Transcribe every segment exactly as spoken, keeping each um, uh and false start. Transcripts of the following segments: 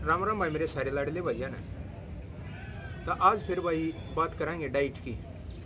राम राम भाई मेरे सारे लाडले भैया ने। तो आज फिर भाई बात करेंगे डाइट की।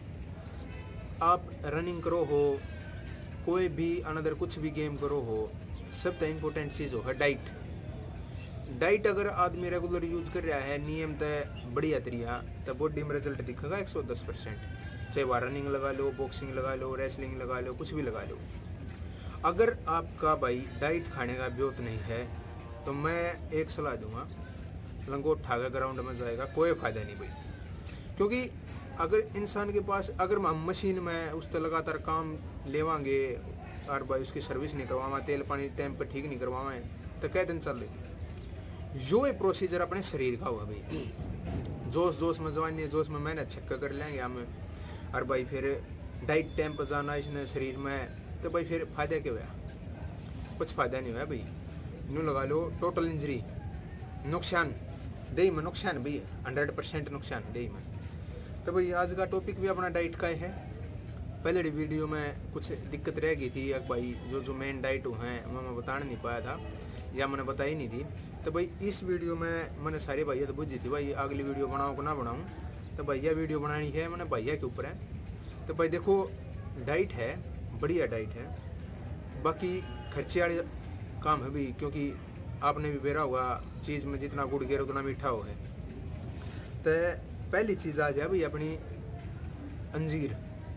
आप रनिंग करो हो, कोई भी अनदर कुछ भी गेम करो हो, सबसे इम्पोर्टेंट चीज़ हो है डाइट। डाइट अगर आदमी रेगुलर यूज कर रहा है नियम तय बढ़िया तरीका, तो बॉडी में रिजल्ट दिखेगा एक सौ दस परसेंट। चाहे वह रनिंग लगा लो, बॉक्सिंग लगा लो, रेसलिंग लगा लो, कुछ भी लगा लो। अगर आपका भाई डाइट खाने का ब्योत नहीं है तो मैं एक सलाह दूंगा, लंगोट ठागा ग्राउंड में जाएगा, कोई फायदा नहीं भाई। क्योंकि अगर इंसान के पास अगर हम मशीन में उस पर लगातार काम लेवांगे और भाई उसकी सर्विस नहीं करवावा, तेल पानी टाइम पर ठीक नहीं करवावा तो कै दिन चल रही। जो ये प्रोसीजर अपने शरीर का हुआ भाई, जोश जोश में जवानी जोश में मेहनत छक्का कर लेंगे हम, और भाई फिर डाइट टाइम पर जाना इसने शरीर में, तो भाई फिर फायदा क्या हुआ? कुछ फायदा नहीं हुआ भाई। नू लगा लो टोटल इंजरी, नुकसान दही में, नुकसान भाई हंड्रेड परसेंट नुकसान दही में। तो भाई आज का टॉपिक भी अपना डाइट का है। पहले वीडियो में कुछ दिक्कत रह गई थी भाई, जो जो मेन डाइट है वो मैं बता नहीं पाया था या मैंने बताई नहीं थी। तो भाई इस वीडियो में मैंने सारे भैया तो बुझी थी भाई अगली वीडियो बनाऊँ को ना बनाऊँ, तो भैया वीडियो बनानी है मैंने भैया के ऊपर है। तो भाई देखो डाइट है, बढ़िया डाइट है, बाकी खर्चे वाले काम है भी, क्योंकि आपने भी बेरा हुआ चीज़ में जितना गुड़ गिर उतना मीठा हो है। तो पहली चीज़ आ जाए भाई अपनी अंजीर।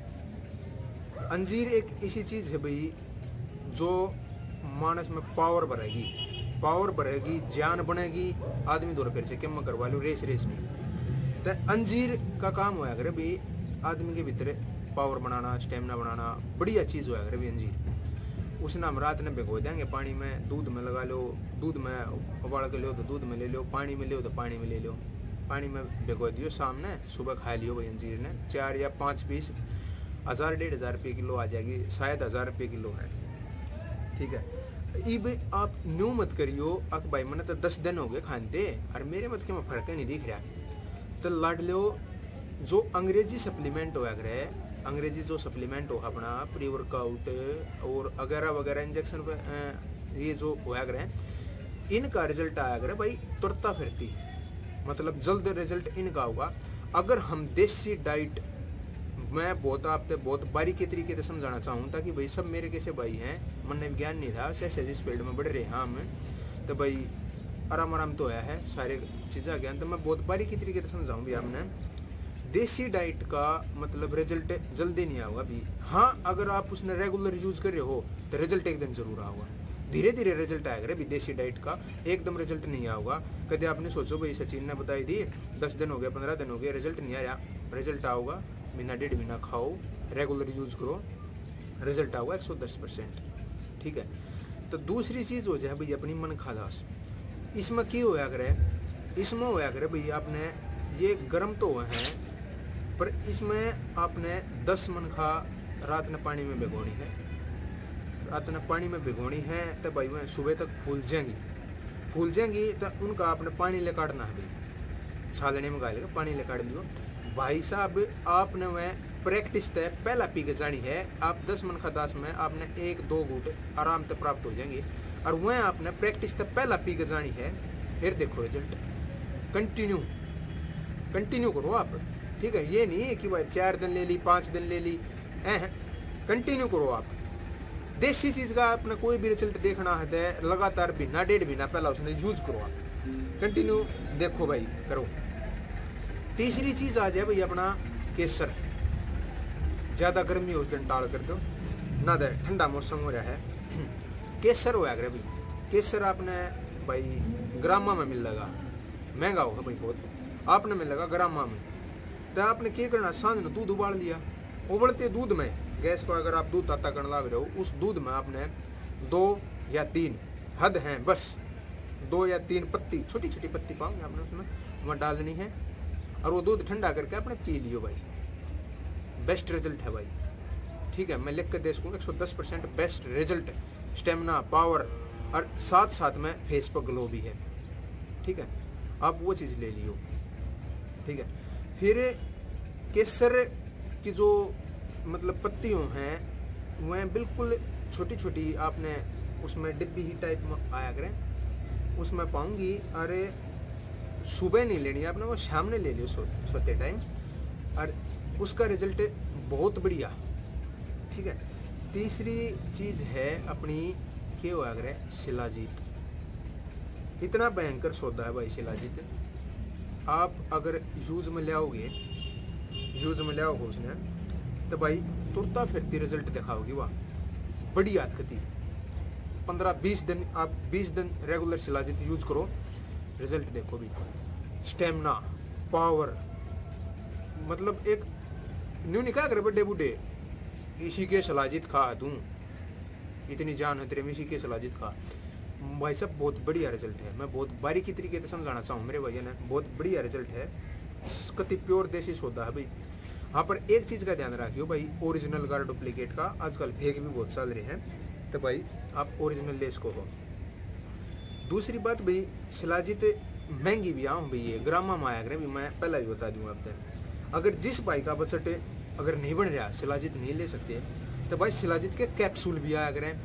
अंजीर एक ऐसी चीज़ है भाई जो मानस में पावर भरेगी, पावर भरेगी, जान बनेगी, आदमी दौड़ फिर से क्या मैं करवा लूँ, रेस रेस नहीं। तो अंजीर का काम होया करे भाई आदमी के भीतर पावर बनाना, स्टेमिना बनाना, बढ़िया चीज़ होया करे भाई अंजीर। उसने हम रात में भिगो देंगे पानी में, दूध में लगा लो, दूध में उबाल के लो तो दूध में ले लो, पानी में ले तो पानी में ले लो, पानी में भिगो दियो, सामने सुबह खा लियो भाई अंजीर ने। चार या पाँच पीस हज़ार डेढ़ हज़ार रुपये किलो आ जाएगी, शायद हज़ार रुपये किलो है, ठीक है। इब आप न्यू मत करियो अक भाई मैंने तो दस दिन हो गए खानते और मेरे मत के में फर्क नहीं दिख रहा। तो लाड लो जो अंग्रेजी सप्लीमेंट होया करे, अंग्रेजी जो सप्लीमेंट हो अपना प्री वर्कआउट और वगैरह वगैरह इंजेक्शन ये जो होया करे, इनका रिजल्ट आया करे भाई तुरता फिरती, मतलब जल्द रिजल्ट इनका होगा। अगर हम देसी डाइट, मैं बहुत आपसे बहुत बारीकी तरीके से समझाना चाहूँ ताकि भाई सब मेरे कैसे भाई हैं, मन ने ज्ञान नहीं था जैसे जिस फील्ड में बढ़ रहे हैं हम, तो भाई आराम आराम तो होया है सारे चीज़ें ज्ञान, तो मैं बहुत बारीकी तरीके से समझाऊँ भी आपने। देसी डाइट का मतलब रिजल्ट जल्दी नहीं आएगा भी। हाँ अगर आप उसने रेगुलर यूज कर रहे हो तो रिजल्ट एक दिन जरूर आएगा, धीरे धीरे रिजल्ट आएगा भी। देसी डाइट का एकदम रिजल्ट नहीं आएगा। कभी आपने सोचो भाई सचिन ने बताई थी दस दिन हो गए, पंद्रह दिन हो गए, रिजल्ट नहीं आया, रिजल्ट आऊगा महीना डेढ़ महीना खाओ, रेगुलर यूज करो, रिजल्ट आऊगा एक सौ दस परसेंट, ठीक है। तो दूसरी चीज़ हो जाए भाई अपनी मन खादास। इसमें क्या होया करे, इसमें होया करे भाई आपने ये गर्म तो हुए हैं पर इसमें आपने दस मन खा रात ने पानी में भिगोनी है, रात ने पानी में भिगोनी है तो भाई वह सुबह तक फूल जाएंगी, फूल जाएंगी तो उनका आपने पानी ले काटना है भाई, छालने में गालेगा पानी ले काट लियो भाई साहब। आपने वह प्रैक्टिस तय पहला पी के जानी है, आप दस मन खा दास में आपने एक दो घूट आराम से प्राप्त हो जाएंगे, और वह आपने प्रैक्टिस तय पहला पी के जानी है, फिर देखो रिजल्ट। कंटिन्यू कंटिन्यू करो आप, ठीक है। ये नहीं है कि भाई चार दिन ले ली, पाँच दिन ले ली, हैं, कंटिन्यू करो आप। देसी चीज़ का अपना कोई भी रिजल्ट देखना है तो लगातार महीना डेढ़ महीना पहला उसने यूज करो आप, कंटिन्यू देखो भाई करो। तीसरी चीज़ आ जाए भाई अपना केसर। ज़्यादा गर्मी उस दिन टाल कर दो ना, दे ठंडा मौसम हो रहा है, केसर होया करे भाई। केसर आपने भाई ग्रामा में मिल लगा, महंगा होगा भाई बहुत, आपने मिल लगा ग्रामा में। तो आपने क्या करना, सांझ में दूध उबाल लिया, उबलते दूध में गैस पर अगर आप दूध ताता करने लग रहे हो, उस दूध में आपने दो या तीन, हद है बस दो या तीन पत्ती, छोटी छोटी पत्ती पाओगे आपने उसमें वह डालनी है, और वो दूध ठंडा करके आपने पी लियो भाई। बेस्ट रिजल्ट है भाई, ठीक है। मैं लिख कर दे सकूँ एक सौ दस percent best result, stamina, power, और साथ साथ में फेस पर ग्लो भी है, ठीक है। आप वो चीज़ ले लियो, ठीक है। फिर केसर की जो मतलब पत्तियों हैं वह बिल्कुल छोटी छोटी आपने उसमें डिब्बी ही टाइप में आया करें, उसमें पाऊंगी, अरे सुबह नहीं लेनी है आपने, वो शाम ने ले लियो सो, सोते टाइम, और उसका रिजल्ट बहुत बढ़िया। ठीक है। तीसरी चीज है अपनी क्या हुआ अगर शिलाजीत, इतना भयंकर सौदा है भाई शिलाजीत। आप अगर यूज में लाओगे यूज में लाओगे उसने तो भाई तुरता फिरती रिजल्ट दिखाओगी वाह, बड़ी आदकती। पंद्रह बीस दिन आप बीस दिन रेगुलर शिलाजीत यूज करो, रिजल्ट देखो भी। स्टेमिना, पावर, मतलब एक न्यू निकाह करे बड़े बूढ़े इसी के शिलाजीत खा तू, इतनी जान है तेरे में इसी के शिलाजीत खा। भाई साहब बहुत बढ़िया रिजल्ट है, मैं बहुत बारीकी तरीके से समझाना चाहूँ मेरे भैया ने, बहुत बढ़िया रिजल्ट है, कति प्योर देसी सौदा है भाई। हाँ पर एक चीज का ध्यान रखियो भाई, ओरिजिनल का डुप्लीकेट का आजकल फेक भी बहुत चल रहे हैं, तो भाई आप ओरिजिनल ले इसको हो। दूसरी बात भाई शिलाजीत महंगी भी आऊँ भाई, ये ग्रामा में आया करे भी, मैं पहला भी बता दूँ आपको। अगर जिस भाई का बजट अगर नहीं बन रहा शिलाजीत नहीं ले सकते, तो भाई शिलाजीत के कैप्सूल भी आया करें,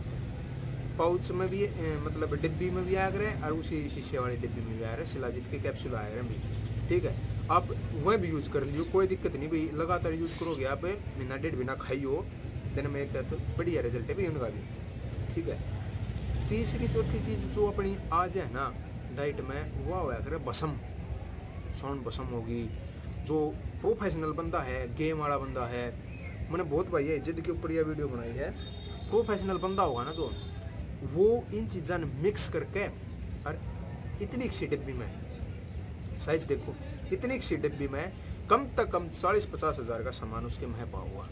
पाउच में भी मतलब डिब्बी में भी आया करें, और उसी शीशे वाली डिब्बी में भी आया रहे शिलाजीत के कैप्सूल आया करें भी। ठीक है, आप वह भी यूज कर लियो, कोई दिक्कत नहीं भाई, लगातार यूज करोगे आप, महीना डेढ़ महीना खाइयो, दिन में एक कैप्सूल, बढ़िया रिजल्ट है भाई उनका भी। ठीक है। तीसरी चौथी चीज जो अपनी आज है ना डाइट में, वो होया करे बसम, साउंड बसम होगी। जो प्रोफेशनल बंदा है, गेम वाला बंदा है, मैंने बहुत भाई है जिद के ऊपर यह वीडियो बनाई है, प्रोफेशनल बंदा होगा ना तो वो इन चीज़ों मिक्स करके, और इतनी सी डिब्बी में, साइज देखो, इतनी सी डिब्बी में कम तक कम चालीस पचास हजार का सामान उसके में पा हुआ।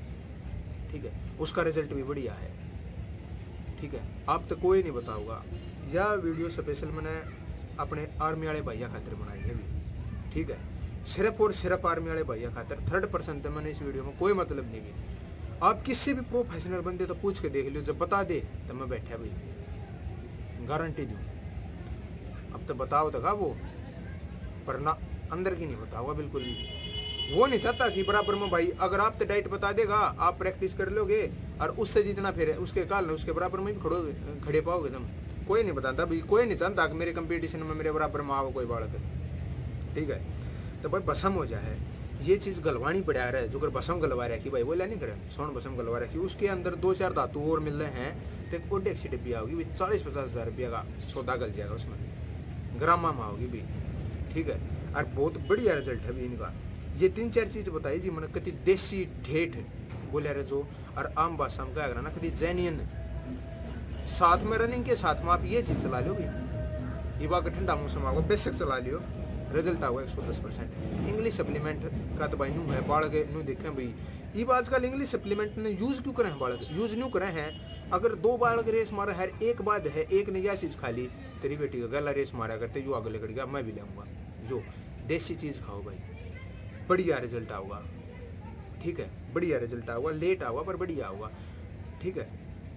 ठीक है, उसका रिजल्ट भी बढ़िया है। ठीक है, आप तो कोई नहीं बताऊंगा, यह वीडियो स्पेशल मैंने अपने आर्मी वाले भैया खातिर बनाई है भी। ठीक है, सिर्फ और सिर्फ आर्मी वाले भैया खातिर, थर्ड पर्सन तो मैंने इस वीडियो में कोई मतलब नहीं भी। आप किसी भी प्रोफेशनल बंदे तो पूछ के देख लियो, जब बता दे तो मैं बैठा भाई, गारंटी दूं। अब तो बताओ तो वो, पर ना अंदर की नहीं बताओगा बिल्कुल भी। वो नहीं चाहता कि बराबर में भाई, अगर आप तो डाइट बता देगा, आप प्रैक्टिस कर लोगे और उससे जितना फिर उसके काल उसके बराबर में भी खड़ोगे, खड़े पाओगे तुम। कोई नहीं बताता भाई, कोई नहीं चाहता कि मेरे कंपटीशन में मेरे बराबर में आओ कोई बालक। ठीक है, तो भाई बसम हो जाए, ये चीज़ गलवानी पड़ा रहा है। जो अगर बसम गलवा रहा है कि भाई वो नहीं करे, सोन बसम गलवा रहा है कि उसके अंदर दो चार धातु और मिल रहे हैं, तो एक ओडेक सी डिब्बी आओगी, चालीस पचास हजार रुपया का सौदा गल जाएगा उसमें, ग्रामा में आओगी भी। ठीक है, और बहुत बढ़िया रिजल्ट है भी इनका। ये तीन चार चीज बताई जी मैंने, कति देसी ठेठ बोले रहे जो, और आम भाषा में क्या ना कति जैनियन। साथ में रनिंग के साथ में आप ये चीज चला लो भी, युवा का ठंडा मौसम आओगे बेशक चला लियो, रिजल्ट आओगे एक सौ दस परसेंट। इंग्लिश सप्लीमेंट का तो भाई नू है, बालक नू देखें भाई, ये आजकल इंग्लिश सप्लीमेंट ने यूज क्यों करें बालक, यूज नहीं करे हैं। अगर दो बालक रेस मारे हर एक बाद है, एक ने यह चीज खा ली, तेरी बेटी का गला रेस मारा करते, जो आगे लकड़ गया, मैं भी लाऊंगा। जो देसी चीज खाओ भाई, बढ़िया रिजल्ट आऊगा। ठीक है, बढ़िया रिजल्ट आऊगा, लेट आऊगा पर बढ़िया आऊगा। ठीक है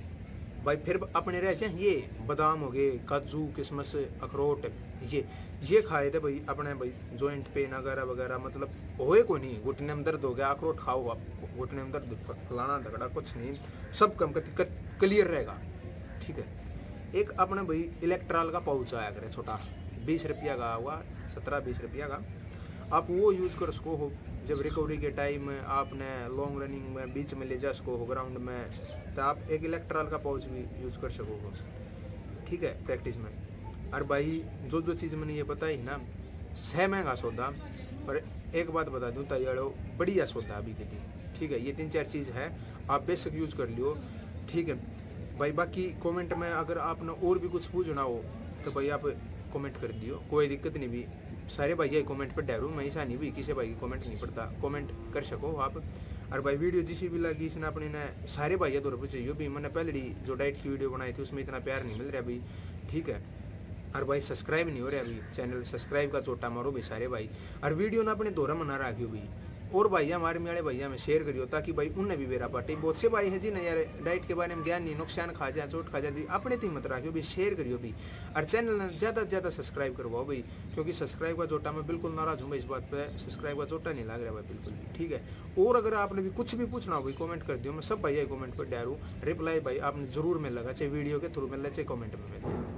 भाई, फिर अपने रह जाए ये बादाम हो गए, काजू, किशमिश, अखरोट, ये ये खाए थे भाई अपने भाई जॉइंट पेन वगैरह वगैरह, मतलब होए को नहीं, घुटने में दर्द हो गया, अखरोट खाओ आप, घुटने में दर्द फलाना झगड़ा कुछ नहीं, सब कम क्लियर रहेगा। ठीक है, एक अपने भाई इलेक्ट्रॉल का पाउच आया करे छोटा, बीस रुपया का हुआ, सत्रह बीस रुपया का, आप वो यूज कर सको हो। जब रिकवरी के टाइम आपने लॉन्ग रनिंग में बीच में ले जा सको हो ग्राउंड में, तो आप एक इलेक्ट्रॉल का पाउच भी यूज कर सको हो। ठीक है, प्रैक्टिस में। और भाई जो जो चीज़ मैंने ये बताई ना, सह महंगा सौदा, पर एक बात बता दूँ तैयारो बढ़िया सौदा अभी के दिन। ठीक है, ये तीन चार चीज़ है, आप बेशक यूज कर लियो। ठीक है भाई, बाकी कमेंट में अगर आपने और भी कुछ पूछना हो तो भाई आप कमेंट कर दियो, कोई दिक्कत नहीं भी। सारे भाई कमेंट पर डालू, मैं ऐसा नहीं भी किसी भाई की कमेंट नहीं पढ़ता, कमेंट कर सको आप। और भाई वीडियो जिसी भी लगी इसने अपने ने सारे भाइयों दो रुपये चाहिए भी, मैंने पहले जो डाइट की वीडियो बनाई थी उसमें इतना प्यार नहीं मिल रहा भाई। ठीक है, और भाई सब्सक्राइब नहीं हो रहा अभी, चैनल सब्सक्राइब का चोटा मारो भी सारे भाई, और वीडियो ना अपने दोहरा मना रखियो भाई, और भैया हमारे मेरे भैया में शेयर करियो, ताकि भाई उन्हें भी मेरा पार्टी। बहुत से भाई हैं जी नहीं यार डाइट के बारे में ज्ञान नहीं, नुकसान खा जाए, चोट खा जाती, अपने तीन मत रखियो भी, शेयर करियो भी, और चैनल ज़्यादा से ज़्यादा सब्सक्राइब करवाओ भाई, क्योंकि सब्सक्राइब का चोटा मैं बिल्कुल नाराज हूँ भाई इस बात पे, सब्सक्राइब का चोटा नहीं लग रहा भाई बिल्कुल भी। ठीक है, और अगर आपने भी कुछ भी पूछना हो भाई कमेंट कर दियो, मैं सब भैया कमेंट पर डालूँ, रिप्लाई भाई आपने जरूर मिल लगा, चाहे वीडियो के थ्रू मिल चाहे कमेंट में मिल।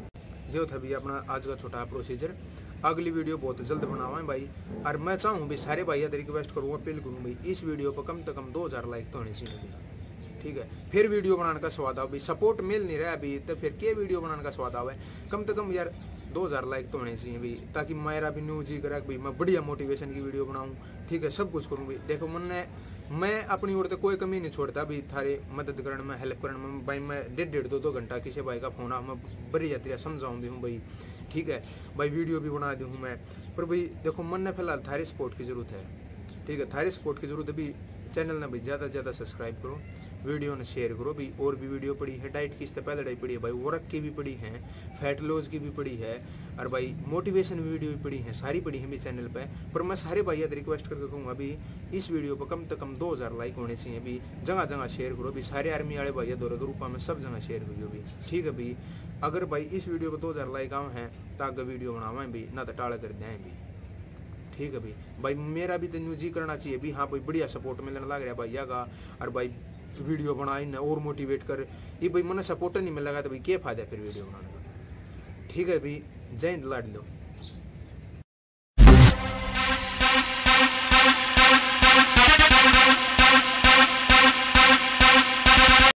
जो था भी अपना आज का छोटा प्रोसीजर। अगली वीडियो बहुत जल्द बनावा है भाई। और मैं चाहूँ भी सारे भाई रिक्वेस्ट करूँगा, अपील करूँ भाई, इस वीडियो पर कम से कम दो हज़ार लाइक तो होने चाहिए, ठीक है। फिर वीडियो बनाने का स्वाद आओ, सपोर्ट मिल नहीं रहा अभी, तो फिर क्या वीडियो बनाने का स्वाद आवे। कम से कम यार दो हज़ार लाइक तो होने चाहिए भी, ताकि मेरा भी न्यूज ही करा भाई मैं बढ़िया मोटिवेशन की वीडियो बनाऊँ, ठीक है। सब कुछ करूँ भाई। देखो मैंने मैं अपनी ओर से कोई कमी नहीं छोड़ता भाई, थारे मदद करने में, हेल्प करने में भाई। मैं डेढ़ डेढ़ दो दो घंटा किसी भाई का फोन आ मैं बड़ी यात्रा समझाऊँ भी हूँ भाई, ठीक है भाई। वीडियो भी बना दूँ मैं, पर भाई देखो मन ने फिलहाल थारी सपोर्ट की जरूरत है, ठीक है। थारी सपोर्ट की जरूरत है भी। चैनल ने भाई ज़्यादा से ज़्यादा सब्सक्राइब करो, वीडियो ने शेयर करो भाई। और भी वीडियो पड़ी है, डाइट की इससे पहले डाइट पड़ी है भाई, वर्क की भी पड़ी है, फैट लॉस की भी पड़ी है, और भाई मोटिवेशन वीडियो भी पड़ी है, सारी पड़ी है मेरे चैनल पे। पर मैं सारे भाई रिक्वेस्ट करके कहूँगा अभी इस वीडियो पर कम से कम दो हज़ार लाइक होने चाहिए अभी। जगह जगह शेयर करो भी, सारे आर्मी वाले भाई दौरे ग्रुपा में सब जगह शेयर करियो भी, ठीक है भाई। अगर भाई इस वीडियो पर दो हज़ार लाइक आए हैं तो आगे वीडियो बनावे भी, ना तो टाला कर दें भी, ठीक है भाई। भाई मेरा भी तो न्यूज ही करना चाहिए भी, हाँ भाई बढ़िया सपोर्ट मिलने लग रहा है भैया का। और भाई वीडियो बनाई ना और मोटिवेट कर, ये भाई मैंने सपोर्ट नहीं मिलेगा तो भाई क्या फायदा फिर वीडियो बनाने का, ठीक है भाई। जय हिंद लाड लो।